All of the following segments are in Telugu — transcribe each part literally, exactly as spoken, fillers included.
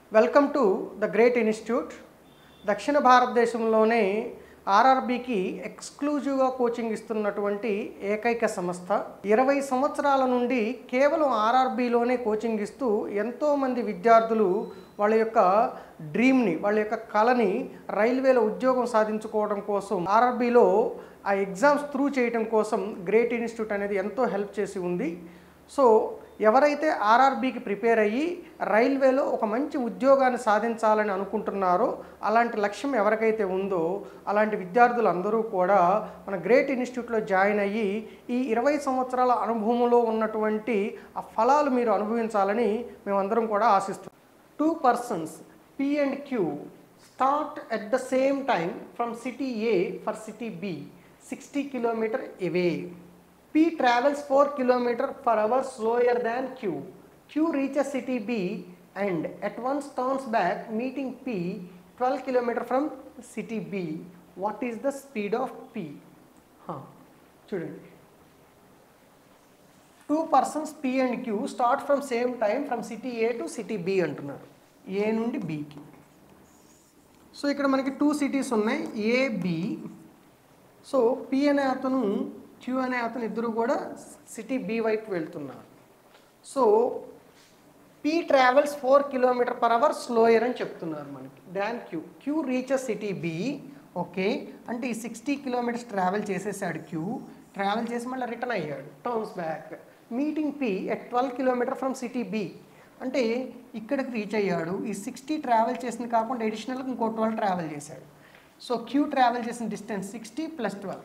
Welcome to the great institute. దక్షిణ భారతదేశంలోనే ఆర్ఆర్బీకి ఎక్స్క్లూజివ్గా కోచింగ్ ఇస్తున్నటువంటి ఏకైక సంస్థ. ఇరవై సంవత్సరాల నుండి కేవలం ఆర్ఆర్బీలోనే కోచింగ్ ఇస్తూ ఎంతోమంది విద్యార్థులు వాళ్ళ యొక్క డ్రీమ్ని, వాళ్ళ యొక్క కళని రైల్వేలో ఉద్యోగం సాధించుకోవడం కోసం ఆర్ఆర్బీలో ఆ ఎగ్జామ్స్ త్రూ చేయడం కోసం గ్రేట్ ఇన్స్టిట్యూట్ అనేది ఎంతో హెల్ప్ చేసి ఉంది. సో ఎవరైతే ఆర్ఆర్బీకి ప్రిపేర్ అయ్యి రైల్వేలో ఒక మంచి ఉద్యోగాన్ని సాధించాలని అనుకుంటున్నారో, అలాంటి లక్ష్యం ఎవరికైతే ఉందో అలాంటి విద్యార్థులందరూ కూడా మన గ్రేట్ ఇన్స్టిట్యూట్లో జాయిన్ అయ్యి ఈ ఇరవై సంవత్సరాల అనుభవంలో ఉన్నటువంటి ఆ ఫలాలు మీరు అనుభవించాలని మేమందరం కూడా ఆశిస్తున్నాం. Two persons P and Q start at the same time from city A for city B sixty kilometer away. P travels four kilometers per hour slower than Q. Q reaches city B and at once turns back, meeting P twelve kilometers from city B. What is the speed of P? Huh. Student. Two persons P and Q start from same time from city A to city B అంటున్నారు. A నుండి B కి. సో ఇక్కడ మనకి టూ సిటీస్ ఉన్నాయి, ఏ బి. సో P అనే అతను క్యూ అనే అతను ఇద్దరు కూడా సిటీ బి వైపు వెళ్తున్నారు. So P travels four kilometer per hour slower అని చెప్తున్నారు మనకి than Q. Q reaches city B. Okay, అంటే ఈ సిక్స్టీ కిలోమీటర్స్ ట్రావెల్ చేసేసాడు క్యూ. ట్రావెల్ చేసి మళ్ళీ రిటర్న్ అయ్యాడు, turns back, meeting P at twelve kilometer from city B. అంటే ఇక్కడికి రీచ్ అయ్యాడు. ఈ సిక్స్టీ ట్రావెల్ చేసింది కాకుండా అడిషనల్గా ఇంకో ట్వెల్వ్ ట్రావెల్ చేశాడు. సో క్యూ ట్రావెల్ చేసిన distance sixty plus twelve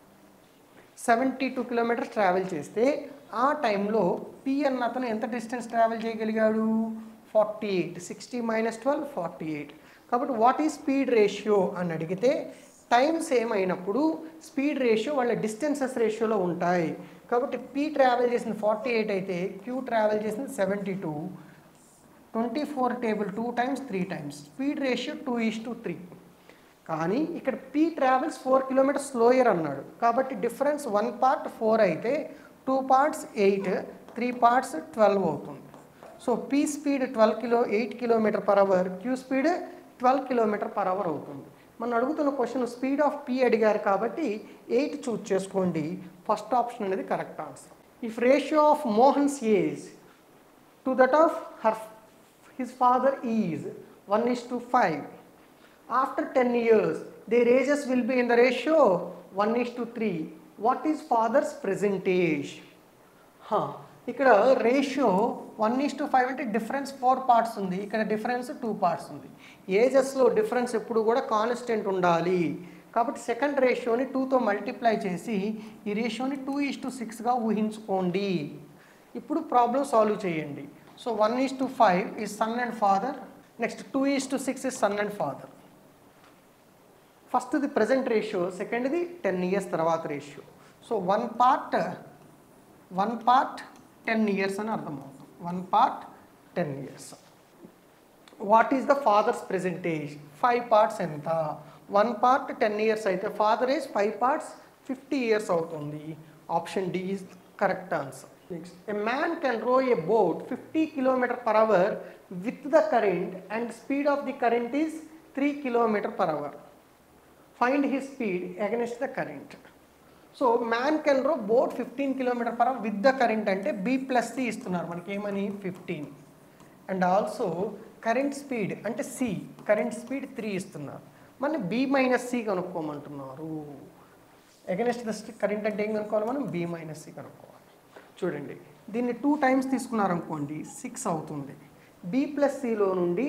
seventy two kilometers travel చేస్తే ఆ టైంలో పి అన్న అతను ఎంత డిస్టెన్స్ ట్రావెల్ చేయగలిగాడు? Forty eight. Sixty minus twelve forty eight. కాబట్టి వాట్ ఈజ్ స్పీడ్ రేషియో అని అడిగితే టైం సేమ్ అయినప్పుడు స్పీడ్ రేషియో వాళ్ళ డిస్టెన్సెస్ రేషియోలో ఉంటాయి. కాబట్టి పి ట్రావెల్ చేసింది ఫార్టీ ఎయిట్ అయితే క్యూ ట్రావెల్ చేసింది seventy two. Twenty four table two times three times speed ratio two is to three. కానీ ఇక్కడ P travels four kilometers slower అన్నాడు కాబట్టి డిఫరెన్స్ వన్ పార్ట్ ఫోర్ అయితే two parts eight, three parts twelve అవుతుంది. So P speed twelve kilo eight kilometer per hour, Q speed twelve kilometer per hour అవుతుంది. మనం అడుగుతున్న క్వశ్చన్ స్పీడ్ ఆఫ్ పీ అడిగారు కాబట్టి ఎయిట్ చూజ్ చేసుకోండి. ఫస్ట్ ఆప్షన్ అనేది correct answer. If ratio of Mohan's age to that of her his father is one is to five. After ten years, their ages will be in the ratio one is to three. What is father's present age? Huh. ఇక్కడ ratio one is to five అంటే డిఫరెన్స్ ఫోర్ పార్ట్స్ ఉంది, ఇక్కడ డిఫరెన్స్ టూ పార్ట్స్ ఉంది. ఏజెస్లో డిఫరెన్స్ ఎప్పుడు కూడా కాన్స్టెంట్ ఉండాలి. కాబట్టి సెకండ్ రేషియోని టూతో మల్టిప్లై చేసి ఈ రేషియోని టూ ఈస్ టు సిక్స్గా ఊహించుకోండి. ఇప్పుడు ప్రాబ్లం సాల్వ్ చేయండి. So one is to five is son and father, next two is to six is son and father. ఫస్ట్ది ప్రజెంట్ రేషియో, సెకండ్ది టెన్ ఇయర్స్ తర్వాత ratio. So one part one part ten years అని అర్థమవుతుంది. One part ten years. What is the father's present age? Five parts ఎంత? వన్ పార్ట్ టెన్ ఇయర్స్ అయితే father age five parts fifty years అవుతుంది. Option D is correct answer. Next, a man can row a boat fifty kilometer per hour with the current and speed of the current is three kilometer per hour. Find his speed against the current. So man can row boat fifteen kilometer per hour with the current అంటే బి ప్లస్ సి ఇస్తున్నారు మనకి, ఏమని fifteen. And also current speed అంటే సి, కరెంట్ స్పీడ్ త్రీ ఇస్తున్నారు. మన బి మైనస్ సి కనుక్కోమంటున్నారు. అగెన్స్ట్ ద కరెంట్ అంటే ఏం కనుక్కోవాలి మనం? బి మైనస్ సి కనుక్కోవాలి. చూడండి, దీన్ని టూ టైమ్స్ తీసుకున్నారనుకోండి సిక్స్ అవుతుంది. బి ప్లస్ సిలో నుండి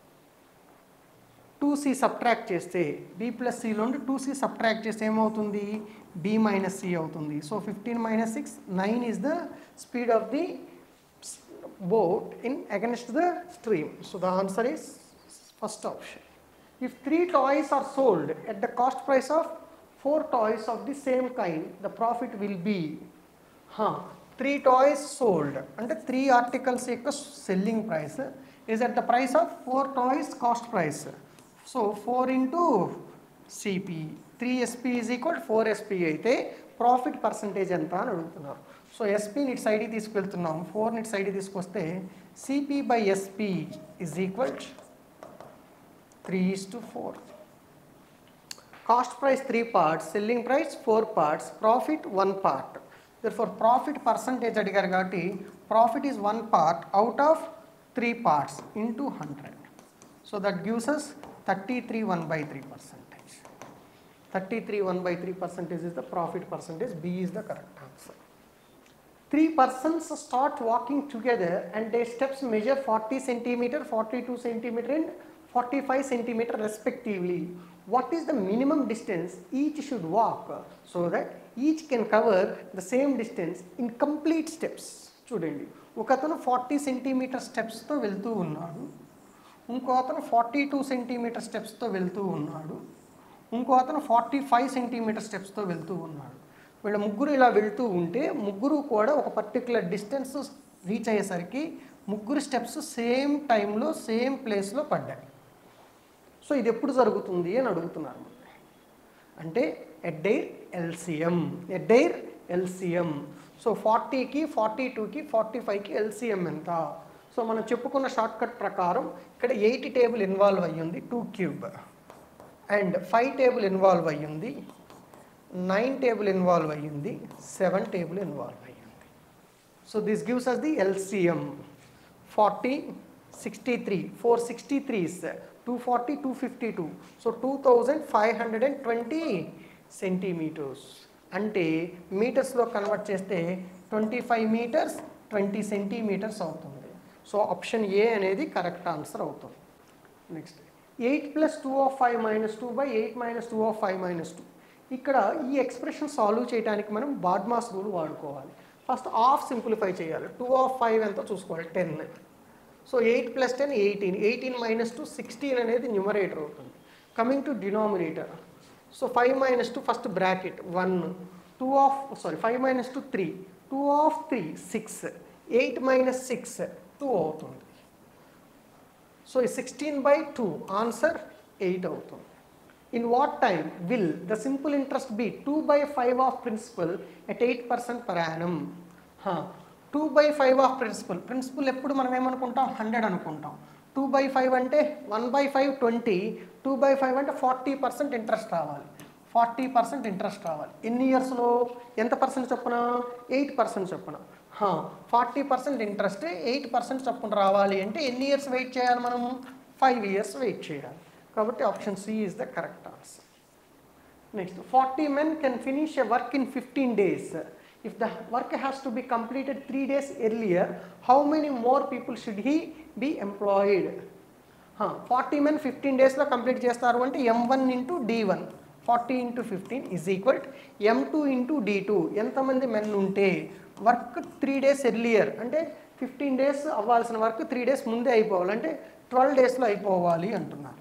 టూ సి సబ్ట్రాక్ట్ చేస్తే బి ప్లస్ సిలో నుండి టూ సి సబ్ట్రాక్ట్ చేస్తే ఏమవుతుంది? బి మైనస్ సి అవుతుంది. So fifteen minus six nine is the speed of the boat in against the stream. So the answer is first option. If three toys are sold at the cost price of four toys of the same kind the profit will be. Three toys sold అంటే త్రీ ఆర్టికల్స్ యొక్క selling price is at the price of four toys cost price. So four into CP, three SP is equal four SP అయితే ప్రాఫిట్ పర్సంటేజ్ ఎంత అని అడుగుతున్నారు. సో ఎస్పీని ఇటు సైడ్కి తీసుకెళ్తున్నాం, ఫోర్ని ఇటు సైడ్కి తీసుకొస్తే CP by SP is equal three is to four. Cost price three parts, selling price four parts, profit one part. therefore profit percentage అడిగారు కాబట్టి profit is one part out of three parts into hundred. So that gives us thirty-three one by three percentage. thirty-three one by three percentage is the profit percentage. B is the correct answer. Three persons start walking together and their steps measure forty centimeter, forty-two centimeter and forty-five centimeter respectively. What is the minimum distance each should walk so that each can cover the same distance in complete steps? చూడండి, ఒక అతను ఫార్టీ సెంటీమీటర్ స్టెప్స్తో వెళ్తూ ఉన్నాడు, ఇంకో అతను ఫార్టీ టూ సెంటీమీటర్ స్టెప్స్తో వెళ్తూ ఉన్నాడు, ఇంకో అతను ఫార్టీ ఫైవ్ సెంటీమీటర్ స్టెప్స్తో వెళ్తూ ఉన్నాడు. వీళ్ళ ముగ్గురు ఇలా వెళ్తూ ఉంటే ముగ్గురు కూడా ఒక పర్టికులర్ డిస్టెన్స్ రీచ్ అయ్యేసరికి ముగ్గురు స్టెప్స్ సేమ్ టైంలో సేమ్ ప్లేస్లో పడ్డాయి. సో ఇది ఎప్పుడు జరుగుతుంది అని అడుగుతున్నారు. అంటే ఎడ్డైర్ ఎల్సిఎం, ఎడ్డైర్ ఎల్సిఎం. సో ఫార్టీకి ఫార్టీ టూకి ఫార్టీ ఫైవ్కి ఎల్సిఎం ఎంత? సో మనం చెప్పుకున్న షార్ట్కట్ ప్రకారం ఇక్కడ ఎయిటీ టేబుల్ ఇన్వాల్వ్ అయ్యింది, two cube, and five table involve అయ్యింది, నైన్ టేబుల్ ఇన్వాల్వ్ అయ్యింది, సెవెన్ టేబుల్ ఇన్వాల్వ్ అయ్యింది. So this gives us the LCM. Forty, sixty three, four sixty three is two forty, two fifty-two. So two thousand five hundred twenty centimeters. అంటే మీటర్స్లో కన్వర్ట్ చేస్తే twenty five meters twenty centimeters అవుతుంది. సో ఆప్షన్ ఏ అనేది కరెక్ట్ ఆన్సర్ అవుతుంది. Next, eight plus two of five minus two by eight minus two of five minus two. ఇక్కడ ఈ ఎక్స్ప్రెషన్ సాల్వ్ చేయడానికి మనం బాడ్మాస్ రూల్ వాడుకోవాలి. ఫస్ట్ హాఫ్ సింప్లిఫై చేయాలి. టూ ఆఫ్ ఫైవ్ ఎంతో చూసుకోవాలి, ten. So eight plus ten eighteen, eighteen minus two sixteen అనేది న్యూమరేటర్ అవుతుంది. Coming to denominator, so five minus two first bracket one, two of sorry five minus two three, two of three six, eight minus six two అవుతుంది. సో ఈ sixteen by two answer eight అవుతుంది. In what time will the simple interest be two by five of principal at eight percent per annum? Two by five of principal, principal ఎప్పుడు మనం ఏమనుకుంటాం, హండ్రెడ్ అనుకుంటాం. టూ బై ఫైవ్ అంటే one by five twenty, two by five అంటే ఫార్టీ పర్సెంట్ ఇంట్రెస్ట్ రావాలి, ఫార్టీ పర్సెంట్ ఇంట్రెస్ట్ రావాలి. ఎన్ని ఇయర్స్లో ఎంత పర్సెంట్ చొప్పున? ఎయిట్ పర్సెంట్ చొప్పున. Forty percent interest eight percent చొప్పున రావాలి అంటే ఎన్ని ఇయర్స్ వెయిట్ చేయాలి మనం? ఫైవ్ ఇయర్స్ వెయిట్ చేయాలి. కాబట్టి option C is the correct answer. Next, forty men can finish a work in fifteen days. If the work has to be completed three days earlier, how many more people should he be employed? Forty men fifteen డేస్లో కంప్లీట్ చేస్తారు అంటే M one into D one, forty into fifteen is equal M two into D two. ఎంతమంది మెన్ ఉంటే వర్క్ త్రీ డేస్ ఎర్లియర్ అంటే ఫిఫ్టీన్ డేస్ అవ్వాల్సిన వర్క్ త్రీ డేస్ ముందే అయిపోవాలి, అంటే ట్వెల్వ్ డేస్లో అయిపోవాలి అంటున్నారు.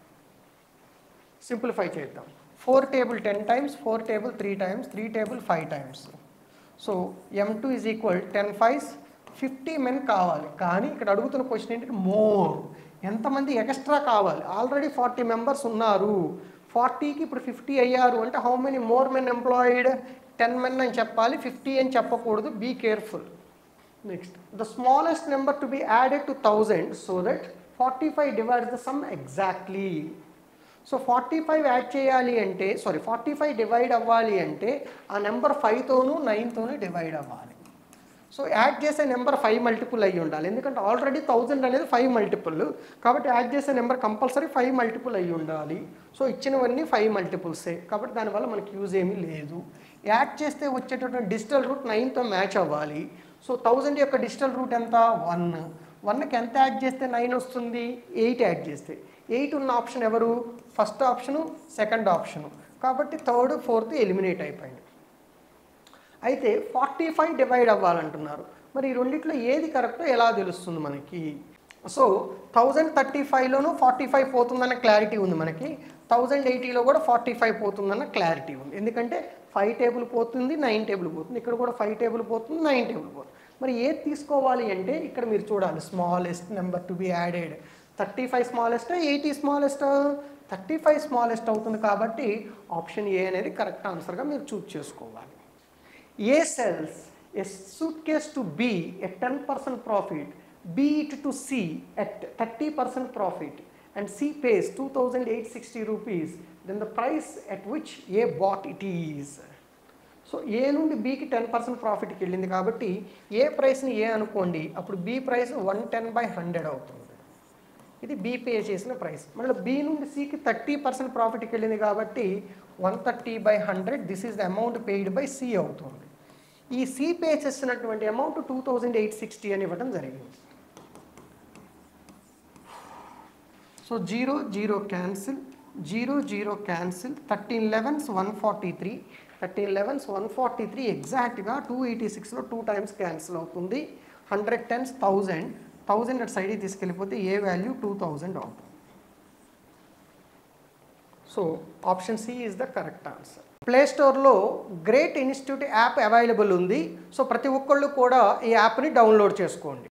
సింప్లిఫై చేద్దాం. Four table ten times, four table three times, three table five times. So M two is equal ten fives fifty men కావాలి. కానీ ఇక్కడ అడుగుతున్న క్వశ్చన్ ఏంటంటే మోర్, ఎంతమంది ఎక్స్ట్రా కావాలి? ఆల్రెడీ ఫార్టీ మెంబర్స్ ఉన్నారు, ఫార్టీకి ఇప్పుడు ఫిఫ్టీ అయ్యారు అంటే how many more men employed? Ten men అని చెప్పాలి, ఫిఫ్టీ అని చెప్పకూడదు. Be careful. Next, the smallest number to be added to thousand so that forty five divides the sum exactly. So forty five add చేయాలి అంటే సారీ ఫార్టీ ఫైవ్ డివైడ్ అవ్వాలి అంటే ఆ నెంబర్ ఫైవ్తోనూ నైన్తోనూ డివైడ్ అవ్వాలి. సో యాడ్ చేసే నెంబర్ ఫైవ్ మల్టిపుల్ అయ్యి ఉండాలి, ఎందుకంటే ఆల్రెడీ థౌజండ్ అనేది ఫైవ్ మల్టిపుల్, కాబట్టి యాడ్ చేసే నెంబర్ కంపల్సరీ ఫైవ్ మల్టిపుల్ అయ్యి ఉండాలి. సో ఇచ్చినవన్నీ ఫైవ్ మల్టిపుల్సే, కాబట్టి దానివల్ల మనకి యూజ్ ఏమీ లేదు. యాడ్ చేస్తే వచ్చేటటువంటి డిజిటల్ రూట్ నైన్తో మ్యాచ్ అవ్వాలి. సో థౌజండ్ యొక్క డిజిటల్ రూట్ ఎంత? వన్. వన్కి ఎంత యాడ్ చేస్తే నైన్ వస్తుంది? ఎయిట్ యాడ్ చేస్తే. ఎయిట్ ఉన్న ఆప్షన్ ఎవరు? ఫస్ట్ ఆప్షను, సెకండ్ ఆప్షను, కాబట్టి థర్డ్ ఫోర్త్ ఎలిమినేట్ అయిపోయింది. అయితే ఫార్టీ ఫైవ్ డివైడ్ అవ్వాలంటున్నారు. మరి ఈ రెండిట్లో ఏది కరెక్టో ఎలా తెలుస్తుంది మనకి? సో థౌజండ్ థర్టీ ఫైవ్లోనూ ఫార్టీ ఫైవ్ పోతుందన్న క్లారిటీ ఉంది మనకి, థౌజండ్ ఎయిటీలో కూడా ఫార్టీ ఫైవ్ పోతుందన్న క్లారిటీ ఉంది. ఎందుకంటే ఫైవ్ టేబుల్ పోతుంది, నైన్ టేబుల్ పోతుంది, ఇక్కడ కూడా ఫైవ్ టేబుల్ పోతుంది, నైన్ టేబుల్ పోతుంది. మరి ఏది తీసుకోవాలి అంటే ఇక్కడ మీరు చూడాలి, smallest number to be added. Thirty five smallest, eighty smallest? Thirty five smallest అవుతుంది, కాబట్టి ఆప్షన్ ఏ అనేది కరెక్ట్ ఆన్సర్గా మీరు చూస్ చేసుకోవాలి. A sells A suitcase to B at ten percent profit, B it to C at thirty percent profit, and C pays two thousand eight hundred sixty rupees, then the price at which A bought it is. So A నుండి బీకి టెన్ పర్సెంట్ ప్రాఫిట్కి వెళ్ళింది కాబట్టి ఏ ప్రైస్ని ఏ అనుకోండి, అప్పుడు B price one ten by hundred అవుతుంది. ఇది బి పే చేసిన ప్రైస్. మళ్ళీ బి నుండి సికి థర్టీ పర్సెంట్ ప్రాఫిట్కి వెళ్ళింది కాబట్టి one thirty by hundred, this is the amount paid by C అవుతుంది. ఈ సి పే చేసినటువంటి amount two thousand eight sixty అని ఇవ్వడం జరిగింది. So zero zero cancel, zero zero cancel, thirteen elevens one forty three, thirteen elevens one forty three ఎగ్జాక్ట్గా టూ ఎయిటీ సిక్స్లో టూ టైమ్స్ క్యాన్సిల్ అవుతుంది. హండ్రెడ్ టెన్స్ థౌజండ్, థౌజండ్ అటు సైడ్కి తీసుకెళ్ళిపోతే ఏ వాల్యూ టూ థౌజండ్ అవుతుంది. So option C is the correct answer. Play స్టోర్లో గ్రేట్ ఇన్స్టిట్యూట్ యాప్ అవైలబుల్ ఉంది. సో ప్రతి ఒక్కళ్ళు కూడా ఈ యాప్ని డౌన్లోడ్ చేసుకోండి.